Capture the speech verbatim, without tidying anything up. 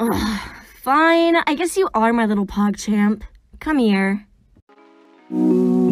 Ugh, fine, I guess you are my little pog champ. Come here.